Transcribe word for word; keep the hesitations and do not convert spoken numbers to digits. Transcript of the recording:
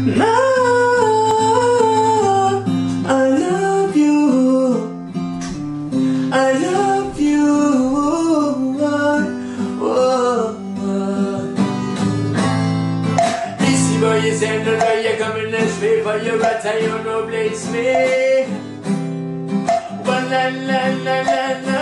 No, I love you. I love you. Oh, oh. Ici, boy, you send the way you come in the street for your rat, you no place me. One la la la la la.